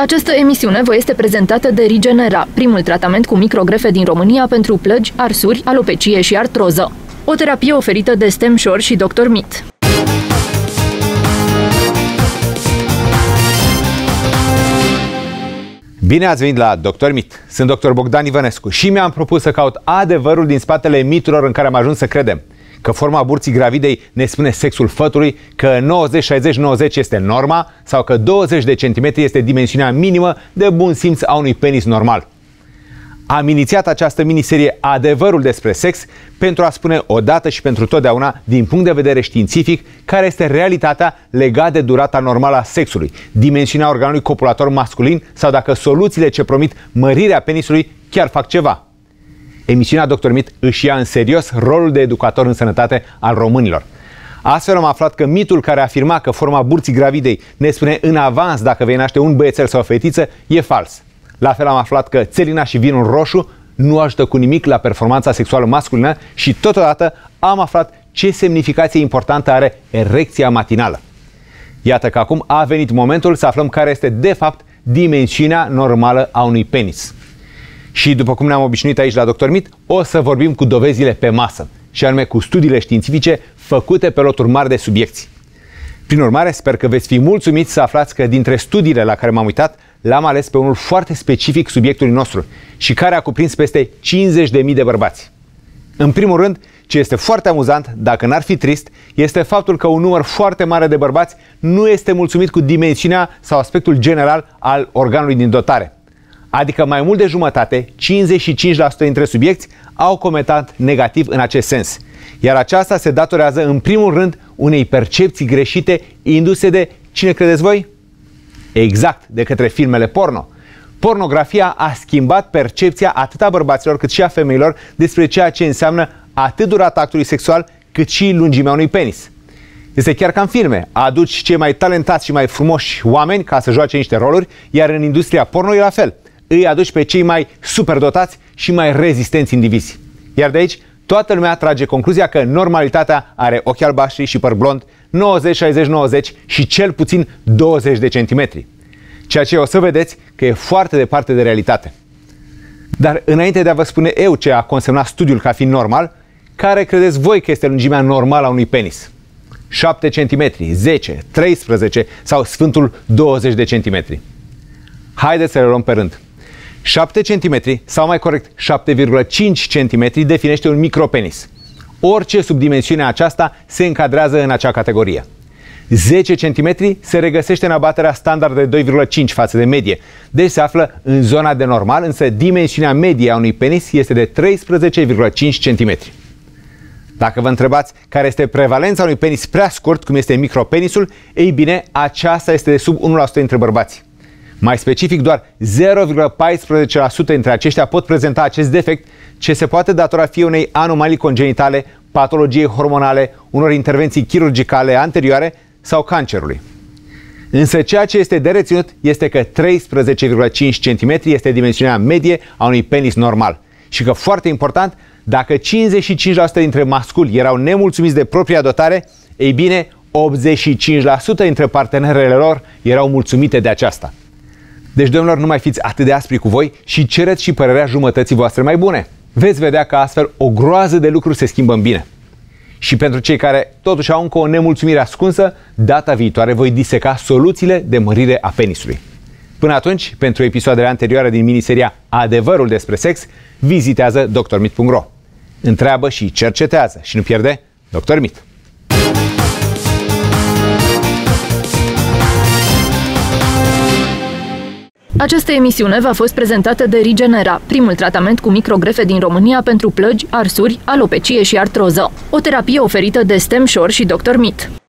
Această emisiune vă este prezentată de Rigenera, primul tratament cu microgrefe din România pentru plăgi, arsuri, alopecie și artroză. O terapie oferită de StemSure și Dr. Mit. Bine ați venit la Dr. Mit. Sunt Dr. Bogdan Ivănescu și mi-am propus să caut adevărul din spatele miturilor în care am ajuns să credem. Că forma burții gravidei ne spune sexul fătului, că 90-60-90 este norma sau că 20 de centimetri este dimensiunea minimă de bun simț a unui penis normal. Am inițiat această miniserie Adevărul despre sex pentru a spune odată și pentru totdeauna, din punct de vedere științific, care este realitatea legată de durata normală a sexului, dimensiunea organului copulator masculin sau dacă soluțiile ce promit mărirea penisului chiar fac ceva. Emisiunea Dr. Mit își ia în serios rolul de educator în sănătate al românilor. Astfel am aflat că mitul care afirma că forma burții gravidei ne spune în avans dacă vei naște un băiețel sau o fetiță e fals. La fel am aflat că țelina și vinul roșu nu ajută cu nimic la performanța sexuală masculină și totodată am aflat ce semnificație importantă are erecția matinală. Iată că acum a venit momentul să aflăm care este de fapt dimensiunea normală a unui penis. Și după cum ne-am obișnuit aici la Dr. Mit, o să vorbim cu dovezile pe masă, și anume cu studiile științifice făcute pe loturi mari de subiecți. Prin urmare, sper că veți fi mulțumiți să aflați că dintre studiile la care m-am uitat, l-am ales pe unul foarte specific subiectului nostru și care a cuprins peste 50.000 de bărbați. În primul rând, ce este foarte amuzant, dacă n-ar fi trist, este faptul că un număr foarte mare de bărbați nu este mulțumit cu dimensiunea sau aspectul general al organului din dotare. Adică mai mult de jumătate, 55% dintre subiecți, au comentat negativ în acest sens. Iar aceasta se datorează în primul rând unei percepții greșite induse de, cine credeți voi? Exact, de către filmele porno. Pornografia a schimbat percepția atât a bărbaților cât și a femeilor despre ceea ce înseamnă atât durata actului sexual cât și lungimea unui penis. Este chiar ca în filme, aduci cei mai talentați și mai frumoși oameni ca să joace niște roluri, iar în industria porno e la fel. Îi aduci pe cei mai superdotați și mai rezistenți indivizi. Iar de aici, toată lumea trage concluzia că normalitatea are ochi albaștri și păr blond, 90-60-90 și cel puțin 20 de centimetri. Ceea ce o să vedeți că e foarte departe de realitate. Dar înainte de a vă spune eu ce a consemnat studiul ca fiind normal, care credeți voi că este lungimea normală a unui penis? 7 cm, 10, 13 sau sfântul 20 de centimetri? Haideți să le luăm pe rând. 7 cm, sau mai corect 7,5 cm, definește un micropenis. Orice sub dimensiunea aceasta se încadrează în acea categorie. 10 cm se regăsește în abaterea standard de 2,5 față de medie, deci se află în zona de normal, însă dimensiunea medie a unui penis este de 13,5 cm. Dacă vă întrebați care este prevalența unui penis prea scurt, cum este micropenisul, ei bine, aceasta este de sub 1% dintre bărbați. Mai specific, doar 0,14% dintre aceștia pot prezenta acest defect, ce se poate datora fie unei anomalii congenitale, patologiei hormonale, unor intervenții chirurgicale anterioare sau cancerului. Însă ceea ce este de reținut este că 13,5 cm este dimensiunea medie a unui penis normal și că, foarte important, dacă 55% dintre masculi erau nemulțumiți de propria dotare, ei bine, 85% dintre partenerele lor erau mulțumite de aceasta. Deci, domnilor, nu mai fiți atât de aspri cu voi și cereți și părerea jumătății voastre mai bune. Veți vedea că astfel o groază de lucruri se schimbă în bine. Și pentru cei care totuși au încă o nemulțumire ascunsă, data viitoare voi diseca soluțiile de mărire a penisului. Până atunci, pentru episoadele anterioare din miniseria Adevărul despre sex, vizitează drmit.ro. Întreabă și cercetează și nu pierde Dr. Mit. Această emisiune v-a fost prezentată de Rigenera, primul tratament cu microgrefe din România pentru plăgi, arsuri, alopecie și artroză. O terapie oferită de StemSure și Dr. Mit.